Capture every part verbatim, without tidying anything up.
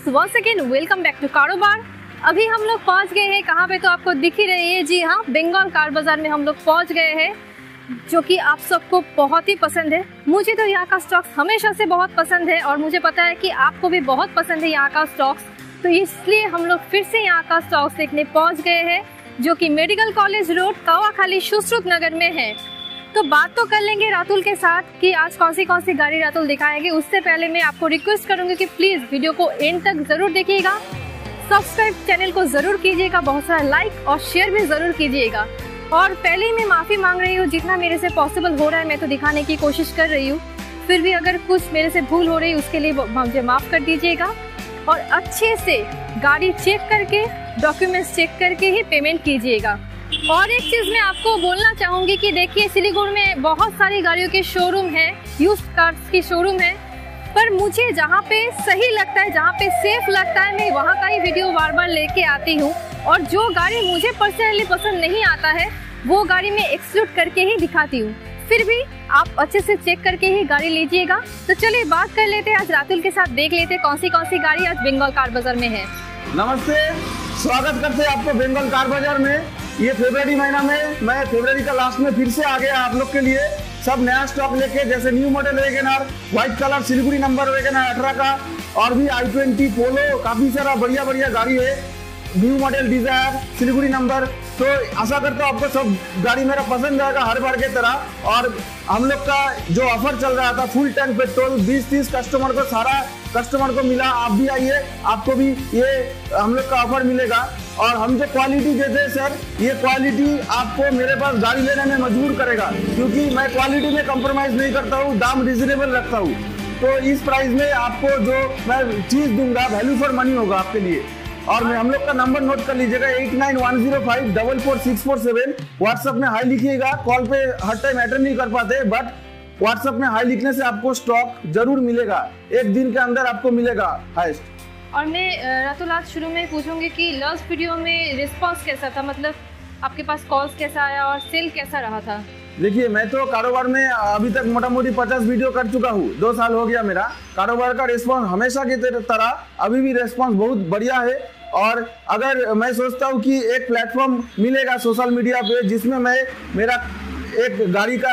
Once again welcome back to Karobar. अभी हम लोग पहुंच गए हैं कहाँ पे, तो आपको दिख ही रही है। जी हाँ, बंगाल कार बाजार में हम लोग पहुंच गए हैं, जो कि आप सबको बहुत ही पसंद है। मुझे तो यहाँ का स्टॉक्स हमेशा से बहुत पसंद है और मुझे पता है कि आपको भी बहुत पसंद है यहाँ का स्टॉक्स, तो इसलिए हम लोग फिर से यहाँ का स्टॉक्स देखने पहुँच गए हैं, जो कि medical college road Kawakhali Sushrut Nagar में है। तो बात तो कर लेंगे रातुल के साथ कि आज कौन सी कौन सी गाड़ी रातुल दिखाएंगे। उससे पहले मैं आपको रिक्वेस्ट करूंगी कि प्लीज़ वीडियो को एंड तक ज़रूर देखिएगा, सब्सक्राइब चैनल को ज़रूर कीजिएगा, बहुत सारा लाइक और शेयर भी ज़रूर कीजिएगा। और पहले ही मैं माफ़ी मांग रही हूँ, जितना मेरे से पॉसिबल हो रहा है मैं तो दिखाने की कोशिश कर रही हूँ, फिर भी अगर कुछ मेरे से भूल हो रही है उसके लिए मुझे माफ़ कर दीजिएगा। और अच्छे से गाड़ी चेक करके, डॉक्यूमेंट्स चेक करके ही पेमेंट कीजिएगा। और एक चीज़ मैं आपको बोलना चाहूँगी कि देखिए, सिलीगुड़ी में बहुत सारी गाड़ियों के शोरूम है, यूज्ड कार्स की शोरूम है, पर मुझे जहाँ पे सही लगता है, जहाँ पे सेफ लगता है, मैं वहाँ का ही वीडियो बार बार लेके आती हूँ। और जो गाड़ी मुझे पर्सनली पसंद नहीं आता है वो गाड़ी मैं एक्सक्लूड करके ही दिखाती हूँ। फिर भी आप अच्छे से चेक करके ही गाड़ी लीजिएगा। तो चलिए बात कर लेते हैं, आज रातुल के साथ देख लेते हैं कौन सी कौन सी गाड़ी आज बंगाल कार बाजार में है। नमस्ते, स्वागत करते हैं आपको बंगाल कार बाजार में। ये फरवरी महीना में, मैं फरवरी का लास्ट में फिर से आ गया आप लोग के लिए सब नया स्टॉक लेके, जैसे new model WagonR, white colour Siliguri number WagonR अठारह का, और भी आई ट्वेंटी पोलो, काफी सारा बढ़िया बढ़िया गाड़ी है। New model Dzire Siliguri number, तो आशा करता हूँ आपको सब गाड़ी मेरा पसंद आएगा हर बार की तरह। और हम लोग का जो ऑफर चल रहा था फुल टैंक पेट्रोल बीस तीस कस्टमर को, सारा कस्टमर को मिला। आप भी आइए, आपको भी ये हम लोग का ऑफर मिलेगा। और हम जो क्वालिटी देते हैं सर, ये क्वालिटी आपको मेरे पास गाड़ी लेने में मजबूर करेगा, क्योंकि मैं क्वालिटी में कॉम्प्रोमाइज नहीं करता हूँ, दाम रिजनेबल रखता हूँ। तो इस प्राइस में आपको जो मैं चीज़ दूंगा वैल्यू फॉर मनी होगा आपके लिए। और मैं हम लोग का नंबर नोट कर लीजिएगा, eight nine one zero five double four six four seven. WhatsApp में हाई लिखिएगा, कॉल पे हर टाइम अटेंड नहीं कर पाते, बट व्हाट्सएप में हाई लिखने से आपको स्टॉक जरूर मिलेगा, एक दिन के अंदर आपको मिलेगा हाईएस्ट। और मैं रातुल आज शुरू में पूछूंगी कि लास्ट वीडियो में रिस्पांस कैसा था, मतलब आपके पास कॉल्स कैसा आया और सेल कैसा रहा था? देखिए, मैं तो कारोबार में अभी तक मोटा मोटी पचास वीडियो कर चुका हूँ, दो साल हो गया मेरा। कारोबार का रिस्पांस हमेशा की तरह अभी भी रिस्पांस बहुत बढ़िया है। और अगर मैं सोचता हूँ कि एक प्लेटफॉर्म मिलेगा सोशल मीडिया पे, जिसमें मैं मेरा एक गाड़ी का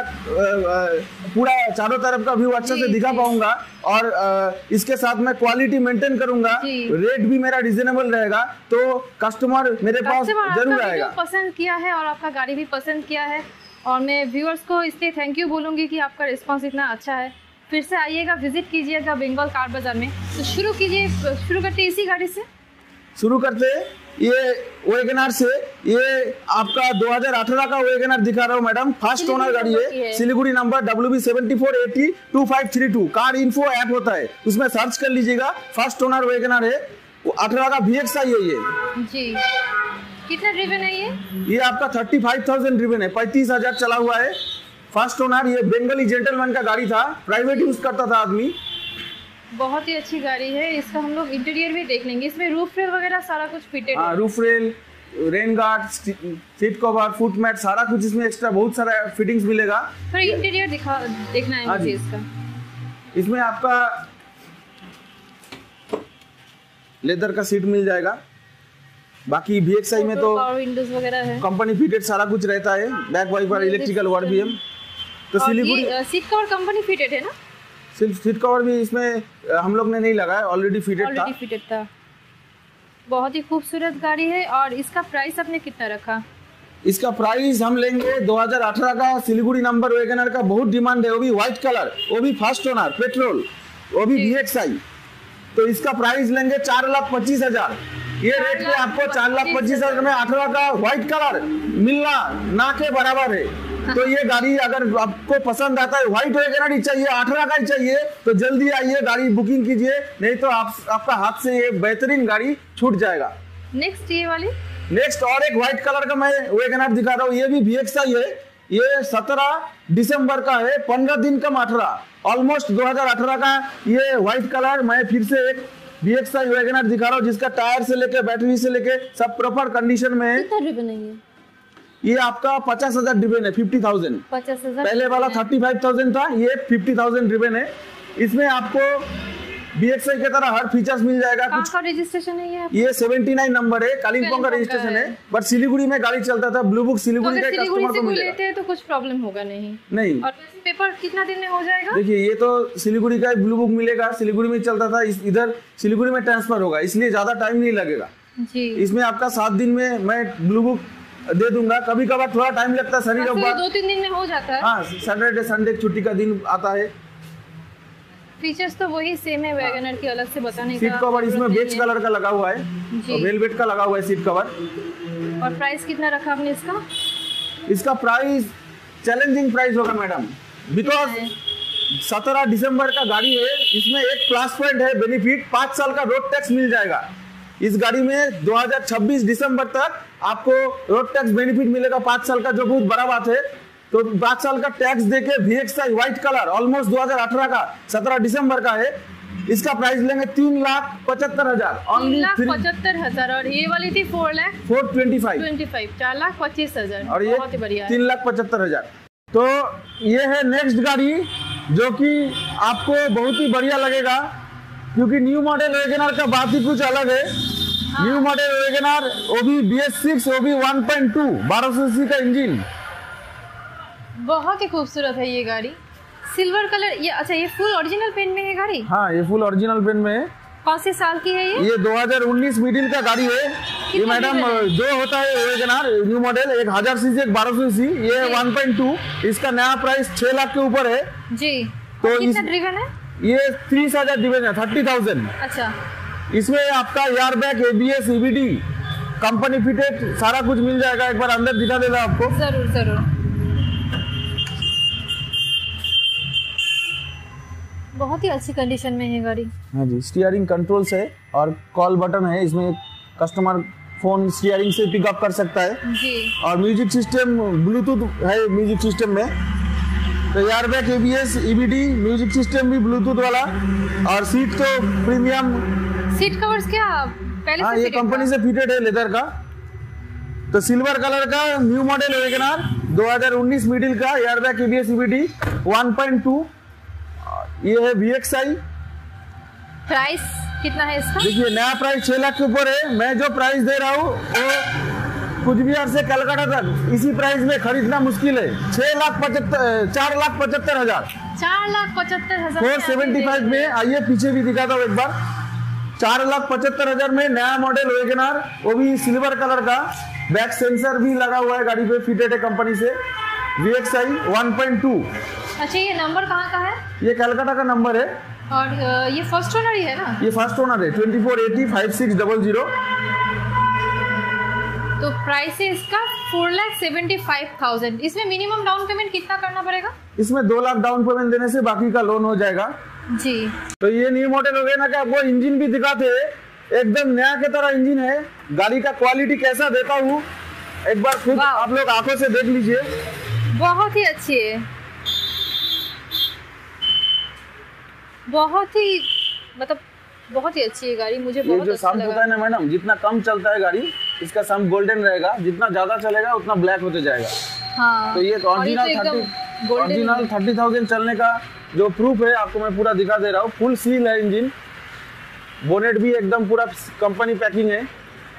पूरा चारों तरफ का व्यू अच्छे से दिखा पाऊंगा, और इसके साथ मैं क्वालिटी मेंटेन करूंगा, रेट भी मेरा रिजनेबल रहेगा, तो कस्टमर मेरे पास जरूर आएगा। पसंद किया है और आपका गाड़ी भी पसंद किया है, और मैं व्यूअर्स को इसलिए थैंक यू बोलूँगी कि आपका रिस्पांस इतना अच्छा है। फिर से आइएगा, विजिट कीजिएगा बंगाल कार बाजार में। तो शुरू कीजिए, शुरू करते इसी गाड़ी से शुरू करते ये वैगनआर से। ये आपका दो हज़ार अठारह का वैगनआर दिखा रहा हूँ मैडम, फर्स्ट ओनर गाड़ी है, Siliguri number W B seven four eight two five three two. Car info app होता है, उसमें सर्च कर लीजिएगा, फर्स्ट ओनर वैगनआर है, अठारह का वी एक्स आई है ये जी। कितना ड्रिवन है ये? ये आपका थर्टी फाइव थाउजेंड ड्रिवन है, पैंतीस हजार चला हुआ है, फर्स्ट ओनर। ये बंगाली जेंटलमैन का गाड़ी था, प्राइवेट यूज करता था आदमी। बहुत ही अच्छी गाड़ी है। इसका हम लोग इंटीरियर भी देख लेंगे, इसमें रूफ रेल वगैरह सारा कुछ फिटेड है। Roof rail, rain guard, seat cover, foot mat, सारा कुछ इसमें एक्स्ट्रा बहुत सारा फिटिंग्स मिलेगा। तो इंटीरियर दिखा देखना है मुझे इसका। इसमें आपका लेदर का सीट मिल जाएगा, बाकी वी एक्स आई में तो विंडोज वगैरह है, कंपनी फिटेड सारा कुछ रहता है, बैक वाइपर, इलेक्ट्रिकल वार्ड भी है। तो Siliguri seat cover company fitted है ना? सिर्फ सीट कवर भी इसमें हम लोग ने नहीं लगाया, ऑलरेडी फिटेड था। ऑलरेडी फिटेड था। बहुत ही खूबसूरत गाड़ी है। और इसका प्राइस आपने कितना रखा? इसका प्राइस हम लेंगे दो हज़ार अठारह का सिलीगुड़ी नंबर वैगनआर का, बहुत डिमांड है, वो भी व्हाइट कलर, वो भी फर्स्ट ओनर पेट्रोल, वो भी वी एक्स आई। तो इसका प्राइस लेंगे चार लाख पच्चीस हजार। ये रेट पे आपको चार लाख पच्चीस हजार में अठारह का व्हाइट कलर मिलना ना के बराबर है। तो ये गाड़ी अगर आपको पसंद आता है, व्हाइट वैगनआर ही चाहिए, अठारह का ही चाहिए, तो जल्दी आइए, गाड़ी बुकिंग कीजिए, नहीं तो आप आपका हाथ से ये बेहतरीन गाड़ी छूट जाएगा। नेक्स्ट ये वाली, नेक्स्ट और एक व्हाइट कलर का मैं वैगनआर दिखा रहा हूँ, ये भी वी एक्स आई है। ये सत्रह दिसंबर का है, पंद्रह दिन कम अठारह, ऑलमोस्ट दो हज़ार अठारह का ये व्हाइट कलर। मैं फिर से एक वी एक्स आई वैगनआर दिखा रहा हूँ, जिसका टायर से लेके बैटरी से लेके सब प्रॉपर कंडीशन में है। कितना रिबन है ये? ये आपका पचास हजार रिबन है, फिफ्टी थाउजेंड। पचास हजार पहले वाला थर्टी फाइव थाउजेंड था, ये फिफ्टी थाउजेंड रिबन है। इसमें आपको बी एक्स आई के तरह हर फीचर्स मिल जाएगा। कहाँ का रजिस्ट्रेशन है ये? ये उन्यासी नंबर है, कालिम्पोंग का रजिस्ट्रेशन है, बट सिलीगुड़ी में गाड़ी चलता था। ब्लू बुक सिलीगुड़ी का कस्टमर को मिलेगा। लेते हैं तो कुछ प्रॉब्लम होगा नहीं? नहीं। और पेपर कितना दिन में हो जाएगा? देखिए ये तो सिलीगुड़ी का ब्लू बुक मिलेगा, सिलीगुड़ी में चलता था, इधर सिलीगुड़ी में ट्रांसफर होगा, इसलिए ज्यादा टाइम नहीं लगेगा जी। इसमें आपका सात दिन में मैं ब्लू बुक दे दूंगा। कभी कभार थोड़ा टाइम लगता है, शनि रविवार दो तीन दिन में हो जाता है। हाँ, सैटरडे संडे छुट्टी का दिन आता है। फीचर्स तो वही सेम है वैगनर की, अलग से बताने का। सीट कवर इसमें बेज कलर का लगा हुआ है, वेलवेट का लगा हुआ है सीट कवर। और प्राइस कितना रखा आपने इसका? इसका प्राइस चैलेंजिंग प्राइस होगा मैडम, बिकॉज सत्रह दिसंबर का गाड़ी है। इसमें एक प्लस पॉइंट है बेनिफिट, पाँच साल का रोड टैक्स मिल जाएगा इस गाड़ी में। दो हज़ार छब्बीस दिसंबर तक आपको रोड टैक्स बेनिफिट मिलेगा पाँच साल का, जो बहुत बड़ा बात है। तो पाँच साल का टैक्स देके V X I white colour almost दो हज़ार अठारह का सत्रह दिसंबर का है। इसका प्राइस लेंगे तीन लाख पचहत्तर हजार तीन लाख पचहत्तर हजार और ये वाली थी four lakh four twenty five twenty five चार लाख पच्चीस हजार और ये तीन लाख पचहत्तर हजार। तो ये है नेक्स्ट गाड़ी जो कि आपको बहुत ही बढ़िया लगेगा, क्योंकि न्यू मॉडल वैगनर का बात ही कुछ अलग है। हाँ। न्यू मॉडल वैगनर वो भी बी एस सिक्स वो भी वन पॉइंट टू बारह सौ सीसी का इंजन, बहुत ही खूबसूरत है ये गाड़ी। सिल्वर कलर, ये अच्छा ये फुल ओरिजिनल पेन में है गाड़ी? हाँ ये फुल ओरिजिनल पेन में है। कौन से साल की है ये? ये दो हज़ार उन्नीस मिडिल का गाड़ी है ये मैडम। दो होता है वैगनर न्यू मॉडल, एक हजार सीसी एक बारह सौ सीसी। ये वन पॉइंट टू, इसका नया प्राइस छह लाख के ऊपर है जी। तो कितना ड्रिवन है? ये तीस हजार ड्रिवन है, थर्टी थाउजेंड। अच्छा, इसमें आपका airbag, ABS, EBD company fitted सारा कुछ मिल जाएगा। एक बार अंदर दिखा देगा आपको। जरूर जरूर। बहुत ही अच्छी कंडीशन में है गाड़ी। हाँ जी, स्टीयरिंग कंट्रोल्स है और कॉल बटन है इसमें, कस्टमर फोन स्टीयरिंग से पिकअप कर सकता है जी। और म्यूजिक सिस्टम ब्लूटूथ है म्यूजिक सिस्टम में, तो airbag, ABS, EBD music system भी ब्लूटूथ वाला। और सीट तो प्रीमियम सीट कवर्स क्या पहले हाँ से ये कंपनी से फिटेड है लेदर का। तो सिल्वर कलर का न्यू मॉडल वैगनर दो हज़ार उन्नीस मिडिल का, airbag, ABS, EBD one point two. ये है वी एक्स आई। प्राइस कितना है इसका? देखिए नया प्राइस छह लाख के ऊपर है। मैं जो प्राइस दे रहा हूँ वो कुछ बिहार से कलकत्ता तक इसी प्राइस में खरीदना मुश्किल है। छह लाख पचहत्तर चार लाख पचहत्तर हजार चार लाख पचहत्तर हजार फोर सेवेंटी फाइव में। आइए पीछे भी दिखाता हूँ एक बार। चार लाख पचहत्तर हजार में नया मॉडल वैगनर, वो भी सिल्वर कलर का। बैक सेंसर भी लगा हुआ है गाड़ी पे, फिटेड है कंपनी से। V X I one point two. अच्छा ये नंबर कहाँ का है? ये कलकत्ता का नंबर है। और ये फर्स्ट ओनर ही है ना? ये फर्स्ट ओनर है, twenty four eighty five six double zero. तो प्राइस है इसका four lakh seventy five thousand. इसमें मिनिमम डाउन पेमेंट कितना करना पड़ेगा? इसमें दो लाख डाउन पेमेंट देने से बाकी का लोन हो जाएगा जी। तो ये न्यू मॉडल हो गया ना, कि आपको इंजन भी दिखाते हैं, एकदम नया के तरह इंजन है। गाड़ी का क्वालिटी कैसा देता हूँ एक बार खुद आप लोग आंखों से देख लीजिए। बहुत ही अच्छी है, बहुत ही मतलब बहुत ही अच्छी है गाड़ी। मुझे ये बहुत जो अच्छा सम लगा। होता है ना मैडम, जितना कम चलता है गाड़ी इसका सम गोल्डन रहेगा, जितना ज्यादा चलेगा उतना ब्लैक होते जाएगा। हाँ। तो ये original thirty original thirty thousand चलने का जो प्रूफ है आपको मैं पूरा दिखा दे रहा हूँ। फुल सील है इंजन, बोनेट भी एकदम पूरा कंपनी पैकिंग है।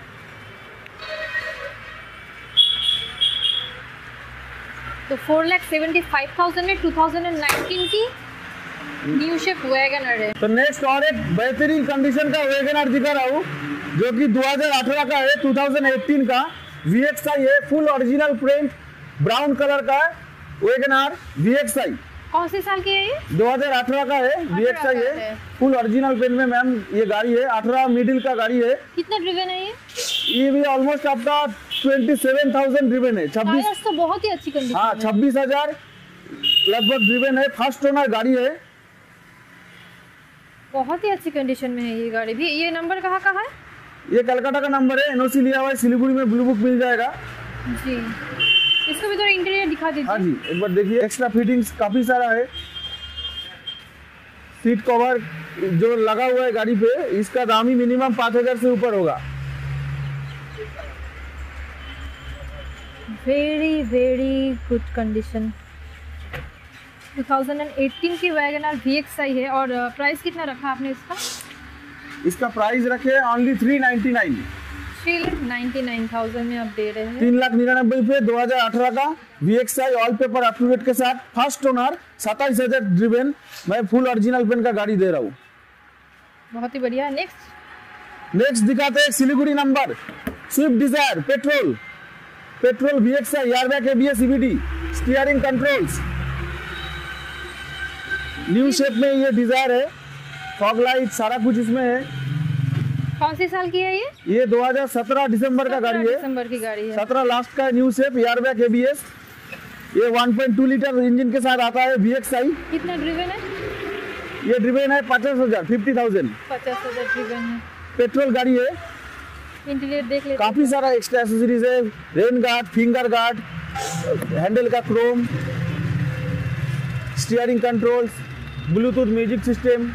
तो four lakh seventy five thousand में टू थाउजेंड नाइनटीन की न्यू शेप वैगनर है। तो नेक्स्ट और एक बेहतरीन कंडीशन का वैगनर दिखा रहा हूँ जो कि दो हज़ार अठारह का है, दो हज़ार अठारह का वी एक्स आई है। Full original print brown colour का वैगनर वी एक्स आई। कौन से साल की है ये? दो हज़ार अठारह का है, वी एक्स आई है। फुल ओरिजिनल पेन में मैम ये गाड़ी है, अठारह मिडिल का गाड़ी है। कितना ड्रिवन है ये? ये भी ऑलमोस्ट आपका ट्वेंटी सेवन थाउजेंड ड्रिवन है। छब्बीस तो बहुत ही अच्छी कंडीशन। हाँ छब्बीस हजार लगभग ड्रिवन है। फर्स्ट ओनर गाड़ी है, बहुत ही अच्छी कंडीशन में है ये गाड़ी भी। ये नंबर कहाँ का है? ये कलकत्ता का नंबर है, एनओसी लिया हुआ है। सिलीगुड़ी में ब्लू बुक मिल जाएगा जी। इसको भी थोड़ा इंटीरियर दिखा दीजिए। हाँ जी एक बार देखिए, एक्स्ट्रा फिटिंग्स काफी सारा है। सीट कवर जो लगा हुआ है गाड़ी पे, इसका दाम ही मिनिमम पाँच हजार से ऊपर होगा। Very very good condition. दो हज़ार अठारह की वैगनआर वी एक्स आई है और प्राइस कितना रखा आपने इसका? इसका प्राइस रखे only three ninety nine three ninety nine thousand में आप दे रहे हैं। तीन लाख निन्यानबे रुपए दो हजार अठारह का V X I all paper up to date के साथ फर्स्ट ओनर सत्ताईस हजार ड्रिवेन मैं फुल ओरिजिनल पेन का गाड़ी दे रहा हूँ। बहुत ही बढ़िया। नेक्स्ट नेक्स्ट दिखाते हैं Siliguri number Swift Dzire petrol petrol V X I airbag ABS CVD steering controls new shape में ये डिजायर है, फॉग लाइट सारा कुछ इसमें है। कौन सी साल की है ये? ये दो हज़ार सत्रह दिसंबर का गाड़ी है, दिसंबर की गाड़ी है। सत्रह लास्ट का न्यू शेप एयरबैग एबीएस। ये one point two litre engine के साथ आता है वी एक्स आई। कितना ड्रिवन है? ये ड्रिवेन है पचास हजार फिफ्टी थाउजेंड पचास हजार ड्रिवन है। पेट्रोल गाड़ी है। इंटीरियर देख लेते काफी सारा एक्स्ट्रा एक्सेसरीज है, rain guard, finger guard, handle का chrome, steering controls, Bluetooth music system.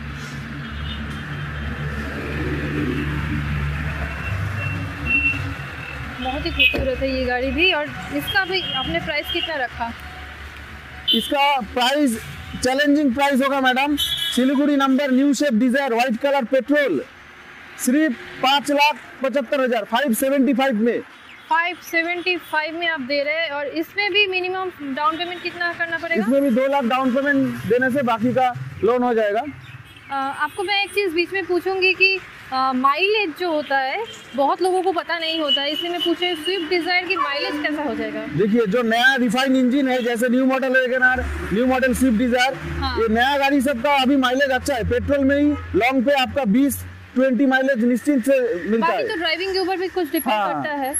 बहुत ही खूबसूरत है ये गाड़ी भी। और इसका भी आपने प्राइस कितना रखा? इसका प्राइस चैलेंजिंग प्राइस होगा madam. Siliguri number new shape Dzire white colour petrol सिर्फ पाँच लाख पचहत्तर हजार फाइव सेवेंटी फाइव में फाइव सेवेंटी फाइव में आप दे रहे हैं। और इसमें भी मिनिमम डाउन पेमेंट कितना करना पड़ेगा? इसमें भी दो लाख डाउन पेमेंट देने से बाकी का लोन हो जाएगा। आ, आपको मैं एक चीज़ बीच में पूछूंगी कि माइलेज जो होता है बहुत लोगों को पता नहीं होता है, इसलिए मैं पूछ रही हूँ स्विफ्ट डिजायर की माइलेज कैसा हो जाएगा? देखिए जो नया रिफाइन इंजन है जैसे new model WagonR, new model Swift Dzire, हाँ। ये नया गाड़ी सबका अभी माइलेज अच्छा है। पेट्रोल में ही लॉन्ग पे आपका बीस बीस माइलेज निश्चित से मिलता बाकी है। तो ड्राइविंग के ऊपर भी कुछ डिपेंड हाँ। करता है।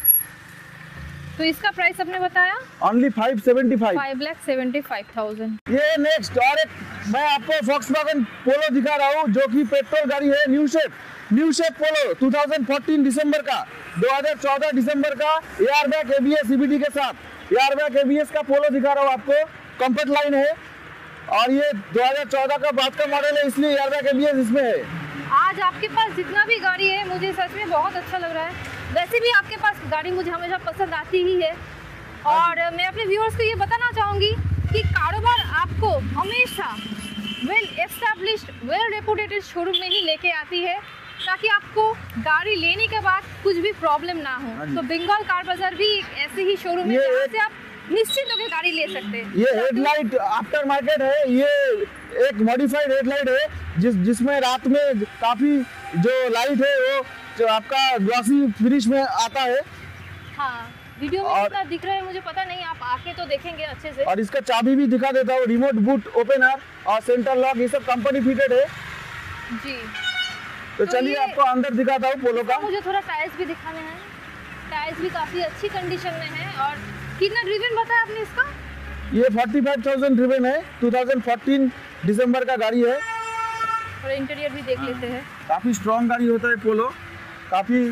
तो इसका प्राइस आपने बताया only five seventy five five lakh seventy five thousand. ये नेक्स्ट और एक मैं आपको Volkswagen पोलो दिखा रहा हूँ जो कि पेट्रोल गाड़ी है, new shape new shape Polo दो हज़ार चौदह दिसंबर का दो हज़ार चौदह दिसंबर का एयरबैग एबीएस सीवीडी के साथ एयरबैग एबीएस का पोलो दिखा रहा हूँ आपको। कंफर्ट लाइन है और ये दो हज़ार चौदह का बाद का मॉडल है, इसलिए एयरबैग एबीएस इसमें है। आज आपके पास जितना भी गाड़ी है मुझे सच में बहुत अच्छा लग रहा है। वैसे भी आपके पास गाड़ी मुझे हमेशा पसंद आती ही है। और मैं अपने व्यूअर्स को ये बताना चाहूँगी कि कारोबार आपको हमेशा well established well reputed showroom में ही लेके आती है ताकि आपको गाड़ी लेने के बाद कुछ भी प्रॉब्लम ना हो। तो बंगाल कार बाजार भी एक ऐसे ही शोरूम है जहाँ से आप निश्चित होकर गाड़ी ले सकते हैं। ये हेडलाइट आफ्टर मार्केट है, ये एक मॉडिफाइड हेडलाइट है जिस जिसमें रात में काफी जो लाइट है वो जो आपका ग्लॉसी फिनिश में आता है। हाँ, वीडियो में और, कितना दिख रहा है मुझे पता नहीं, आप आके तो देखेंगे अच्छे से। और इसका चाबी भी दिखा देता हूँ, रिमोट बूट ओपनर और सेंटर लॉक ये सब कंपनी फिटेड है जी। तो, तो चलिए आपको अंदर दिखाता हूँ पोलो का। मुझे थोड़ा टायर्स भी दिखाने हैं। टायर्स भी काफी अच्छी कंडीशन में है। और कितना ड्रिवन बताया आपने इसका? ये पैंतालीस हज़ार ड्रिवन है, दो हज़ार चौदह दिसंबर का गाड़ी है। और इंटीरियर भी देख लेते हैं। काफी स्ट्रॉन्ग गाड़ी होता है पोलो, काफी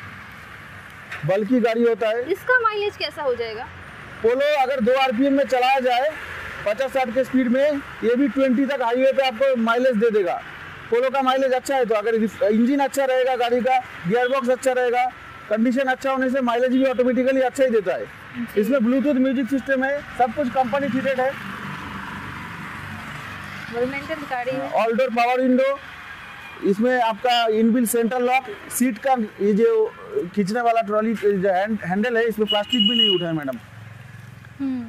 बल्कि गाड़ी होता है। इसका माइलेज कैसा हो जाएगा? पोलो अगर दो आरपीएम में चलाया जाए पचास साठ के स्पीड में ये भी बीस तक हाईवे पे आपको माइलेज दे देगा। पोलो का माइलेज अच्छा है तो अगर इंजन अच्छा रहेगा गाड़ी का, गियर बॉक्स अच्छा रहेगा, कंडीशन अच्छा होने से माइलेज भी ऑटोमेटिकली अच्छा ही देता है। इसमें ब्लूटूथ म्यूजिक सिस्टम है, सब कुछ कंपनी फिटेड है। वेल मेंटेन गाड़ी है। ऑल डोर पावर विंडो, इसमें आपका इनबिल्ट सेंट्रल लॉक, सीट का ये जो खींचने वाला ट्रॉली जो हैंडल है इसमें प्लास्टिक भी नहीं उठा है मैडम। हम्म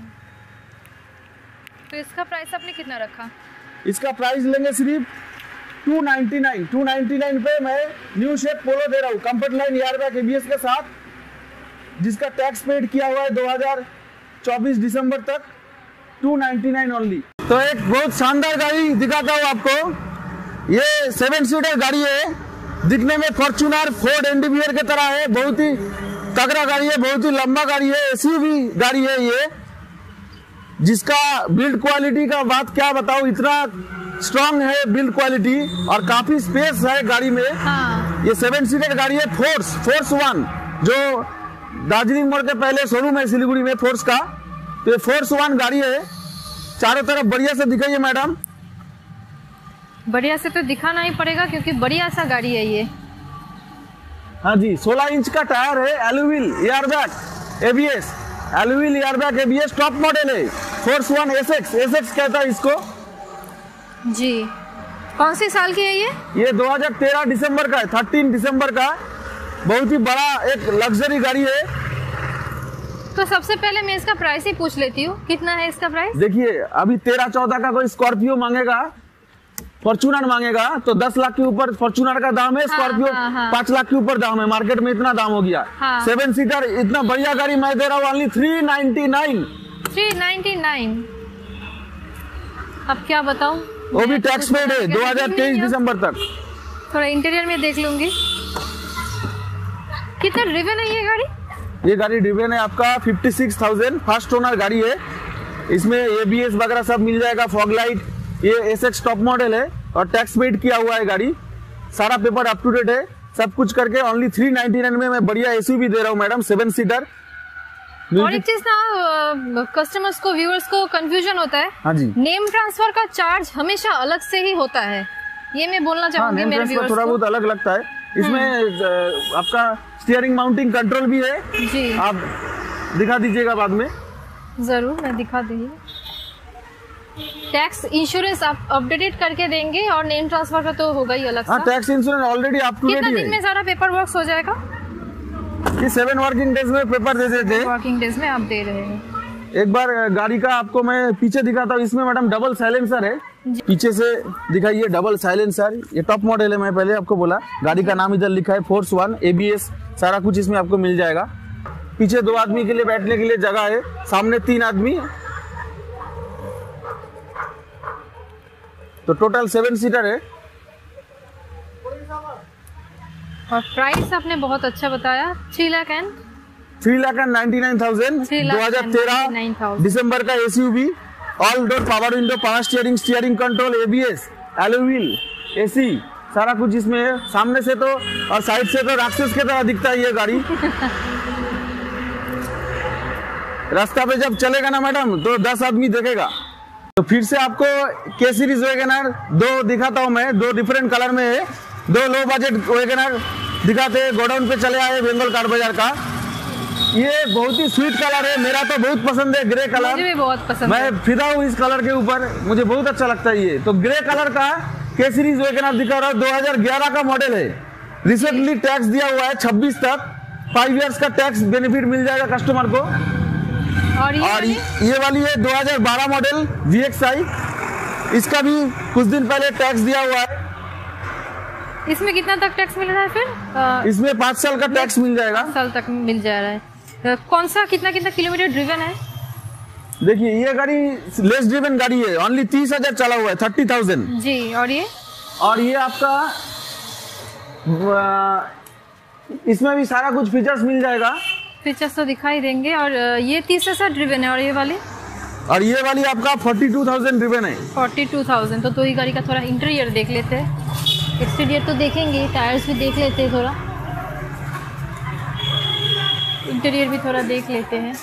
तो इसका प्राइस आपने कितना रखा? इसका प्राइस लेंगे सिर्फ two ninety nine two ninety nine पे मैं न्यू शेप पोलो दे रहा हूँ कंफर्ट लाइन एयरबैग एबीएस के साथ, जिसका टैक्स पेड किया हुआ है दो हज़ार चौबीस दिसंबर तक, टू नाइन्टी नाइन ओनली। तो एक बहुत शानदार गाड़ी दिखाता हूँ आपको। ये सेवन सीटर गाड़ी है, दिखने में फॉर्च्यूनर फोर्ड एंडीवियर के तरह है, बहुत ही तगड़ा गाड़ी है, बहुत ही लंबा गाड़ी है, एसयूवी गाड़ी है ये, जिसका बिल्ड क्वालिटी का बात क्या बताऊं, इतना स्ट्रॉन्ग है बिल्ड क्वालिटी और काफी स्पेस है गाड़ी में। हाँ। ये सेवन सीटर गाड़ी है, फोर्स फोर्स वन, जो दार्जिलिंग मोड़ के पहले शोरूम है सिलीगुड़ी में फोर्स का, तो ये फोर्स वन गाड़ी है। चारों तरफ बढ़िया से दिखाइए मैडम। बढ़िया से तो दिखाना ही पड़ेगा क्योंकि बढ़िया सा गाड़ी है ये। हाँ जी, सोलह इंच का टायर है, alloy wheel airbag ABS, alloy wheel airbag ABS top model है, फोर्स वन एसएक्स एसएक्स कहता है इसको। जी। कौन सी साल की है ये? ये दो हज़ार तेरह दिसंबर का है, तेरह दिसंबर का। बहुत ही बड़ा एक लग्जरी गाड़ी है। तो सबसे पहले मैं इसका प्राइस ही पूछ लेती हूँ, कितना है इसका प्राइस? देखिए अभी तेरह चौदह का कोई स्कॉर्पियो मांगेगा, फॉर्च्यूनर मांगेगा तो दस लाख के ऊपर फॉर्च्यूनर का दाम है, स्कॉर्पियो हाँ, हाँ, पाँच लाख के ऊपर दाम है। मार्केट में इतना दाम हो गया। हाँ। सेवन सीटर इतना बढ़िया गाड़ी मैं दे रहा हूँ only three ninety nine. Three ninety nine. अब क्या बताऊँ, वो भी टैक्स पेड है दो हज़ार तेईस दिसंबर तक। थोड़ा इंटीरियर में देख लूंगी। कितना ड्रिवन है ये गाड़ी? ये गाड़ी ड्रिवन है आपका छप्पन हज़ार, फर्स्ट ओनर गाड़ी है। इसमें एबीएस वगैरह सब मिल जाएगा, फॉग लाइट। ये एसएक्स टॉप मॉडल है और टैक्स पेड किया हुआ है गाड़ी। सारा पेपर अप टू डेट है। सब कुछ करके ओनली थ्री नाइनटी नाइन में मैं बढ़िया एसयूवी दे रहा हूँ मैडम, सेवन सीटर। और एक चीज ना, कस्टमर्स को, व्यूअर्स को कंफ्यूजन होता है। हाँ जी। नेम ट्रांसफर का चार्ज हमेशा अलग से ही होता है, ये मैं बोलना चाहूंगी। हाँ, मेरे व्यूअर्स थोड़ा बहुत अलग लगता है। इसमें आपका स्टीयरिंग माउंटिंग कंट्रोल भी है जी। आप दिखा दीजिएगा बाद में। जरूर, मैं दिखा दूंगी। टैक्स इंश्योरेंस आप अपडेटेड करके देंगे और नेम ट्रांसफर का तो होगा ही अलग सा। Tax insurance already up to date है। कितना दिन में सारा पेपर वर्क हो जाएगा? ये सेवन वर्किंग डेज में पेपर दे देते हैं। वर्किंग डेज में आप दे रहे हैं। एक बार गाड़ी का आपको मैं पीछे दिखाता हूँ। इसमें मैडम डबल साइलेंसर है, पीछे से दिखाइए डबल साइलेंसर। ये टॉप मॉडल है, मैं पहले आपको बोला। गाड़ी का नाम इधर लिखा है फोर्स वन, एबीएस सारा कुछ इसमें आपको मिल जाएगा। पीछे दो आदमी के लिए बैठने के लिए जगह है, सामने तीन आदमी, तो टोटल सेवन सीटर है। और प्राइस आपने बहुत अच्छा बताया, three lakh and three lakh and ninety nine thousand दो हजार तेरह दिसंबर का SUV, all door power window, power steering, steering control, ABS, alloy wheel, AC, सारा कुछ इसमें है। सामने से तो और साइड से तो राक्षस की तरह दिखता है ये गाड़ी। रास्ता पे जब चलेगा ना मैडम तो दस आदमी देखेगा। तो फिर से आपको के सीरीज वैगनर दो दिखाता हूँ मैं, दो डिफरेंट कलर में है। दो लो बजट वैगनर दिखाते हैं। गोडाउन पे चले आए बंगाल कार बाजार का। ये बहुत ही स्वीट कलर है, मेरा तो बहुत पसंद है ग्रे कलर। मुझे भी बहुत पसंद है। मैं फिदा हूँ इस कलर के ऊपर, मुझे बहुत अच्छा लगता है ये। तो ग्रे कलर का के सीरीज वैगनर दिखा रहा है, दो हज़ार ग्यारह का मॉडल है। रिसेंटली टैक्स दिया हुआ है छब्बीस तक, फाइव इयर्स का टैक्स बेनिफिट मिल जाएगा कस्टमर को। और ये और वाली? ये वाली है दो हज़ार बारह मॉडल वी एक्स आई। इसका भी कुछ दिन पहले टैक्स दिया हुआ है। इसमें कितना तक टैक्स मिल रहा है फिर? आ, इसमें पाँच साल का टैक्स मिल जाएगा। पाँच साल तक मिल जा रहा है। कौन सा कितना कितना किलोमीटर ड्रिवन है? देखिए ये गाड़ी लेस ड्रिवन गाड़ी है, ओनली तीस हजार चला हुआ है, थर्टी थाउजेंड जी। और ये और ये आपका इसमें भी सारा कुछ फीचर्स मिल जाएगा। फीचर्स तो दिखाई देंगे। और ये तीस हजार ड्रिवन है। और ये वाली और ये वाली आपका फोर्टी टू थाउजेंड ड्रिवन है। Forty two thousand. तो दो ही गाड़ी का थोड़ा इंटीरियर देख लेते हैं। एक्सटीरियर तो देखेंगे, टायर्स भी देख लेते हैं, थोड़ा इंटीरियर भी थोड़ा देख लेते हैं।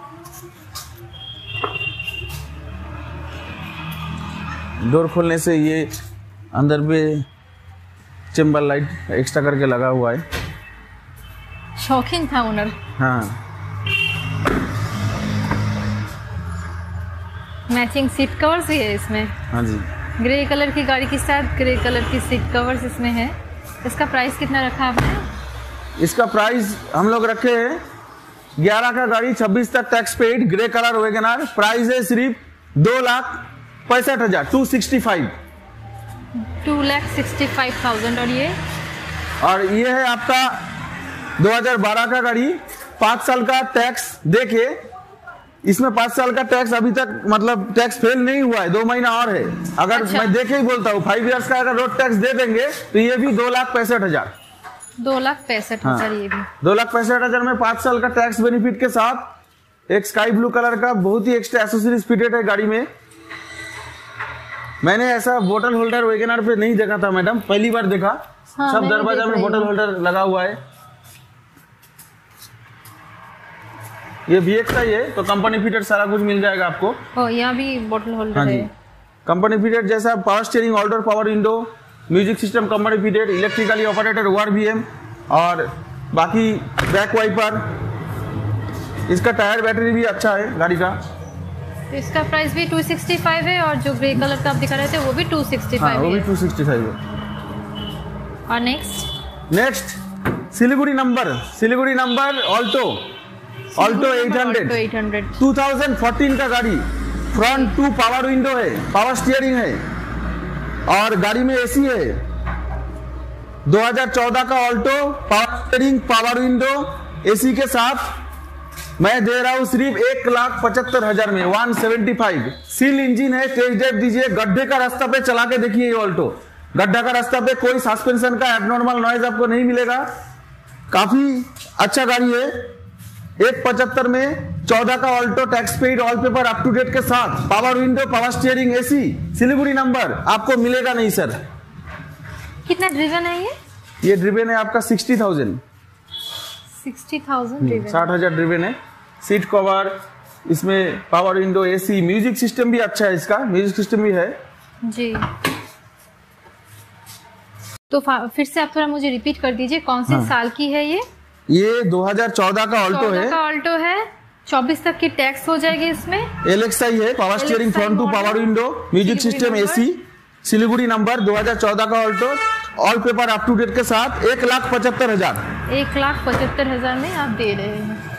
डोर खोलने से ये अंदर में चेम्बर लाइट एक्स्ट्रा करके लगा हुआ है। शौकीन था ओनर। हाँ, मैचिंग सीट कवर्स भी है इसमें। हाँ जी। ग्रे कलर की गाड़ी के साथ ग्रे कलर की सीट कवर्स इसमें है। इसका प्राइस कितना रखा आपने? इसका प्राइस हम लोग रखे हैं ग्यारह का गाड़ी, छब्बीस तक tax paid, grey colour WagonR. Price है सिर्फ दो लाख पैंसठ हजार two sixty five two lakh sixty five thousand. और ये और ये है आपका दो हज़ार बारह का गाड़ी, पाँच साल का टैक्स देके। इसमें पाँच साल का टैक्स अभी तक मतलब टैक्स फेल नहीं हुआ है, दो महीना और है। अगर अच्छा। मैं देखे ही बोलता हूँ फाइव इयर्स का अगर रोड टैक्स दे देंगे तो ये भी दो लाख पैंसठ हजार दो लाख पैंसठ हजार ये भी दो लाख पैंसठ हजार में पाँच साल का टैक्स बेनिफिट के साथ एक स्काई ब्लू कलर का बहुत ही एक्स्ट्रा एसेसरीज फिटेड है गाड़ी में। मैंने ऐसा बोतल होल्डर वैगनर पे नहीं देखा था मैडम, पहली बार देखा। हाँ, सब दरवाजा में बोतल होल्डर लगा हुआ है। ये वी एक्स आई है तो कंपनी फिटेड सारा कुछ मिल जाएगा आपको। ओ, यहाँ भी बोतल होल्डर हाँ जी, है। कंपनी फिटेड जैसा power steering, all door power window, music system company fitted, electrically operated O R V M और बाकी बैक वाइपर। इसका टायर बैटरी भी अच्छा है गाड़ी का। तो इसका प्राइस भी टू सिक्सटी फाइव है और जो ग्रे कलर का आप दिखा रहे थे वो भी टू सिक्सटी फाइव हाँ, वो भी है। टू सिक्सटी फाइव है। और next next Siliguri number, Siliguri number Alto, Alto eight hundred, eight hundred two thousand fourteen का गाड़ी, फ्रंट टू पावर विंडो है, पावर स्टीयरिंग है और गाड़ी में एसी है। दो हज़ार चौदह का Alto, power steering, power window, AC के साथ मैं दे रहा हूं सिर्फ एक लाख पचहत्तर हजार में, one seventy five. Seal engine है, टेस्ट ड्राइव दीजिए, गड्ढे का रास्ता पे चला के देखिए। ये ऑल्टो गड्ढा का रास्ता पे कोई सस्पेंशन का एबनॉर्मल नॉइज आपको नहीं मिलेगा, काफी अच्छा गाड़ी है। एक पचहत्तर में चौदह का Alto, tax paid, all paper up to date के साथ, power window, power steering, AC, Siliguri number आपको मिलेगा नहीं सर। कितना ड्रिवन है ये? ये ड्रिवेन है आपका sixty thousand, sixty thousand driven, साठ हजार ड्रिवेन है। सीट कवर, इसमें power window, AC, music system भी अच्छा है, इसका म्यूजिक सिस्टम भी है जी। तो फिर से आप थोड़ा मुझे रिपीट कर दीजिए कौन से हाँ। साल की है ये? ये दो हज़ार चौदह का ऑल्टो है, का ऑल्टो है, चौबीस तक की टैक्स हो जाएगी इसमें। एलेक्साई है, power steering, front two power window, music system, AC, Siliguri number, दो हज़ार चौदह का Alto, all paper up to date के साथ एक लाख पचहत्तर हजार एक लाख पचहत्तर हजार में आप दे रहे हैं।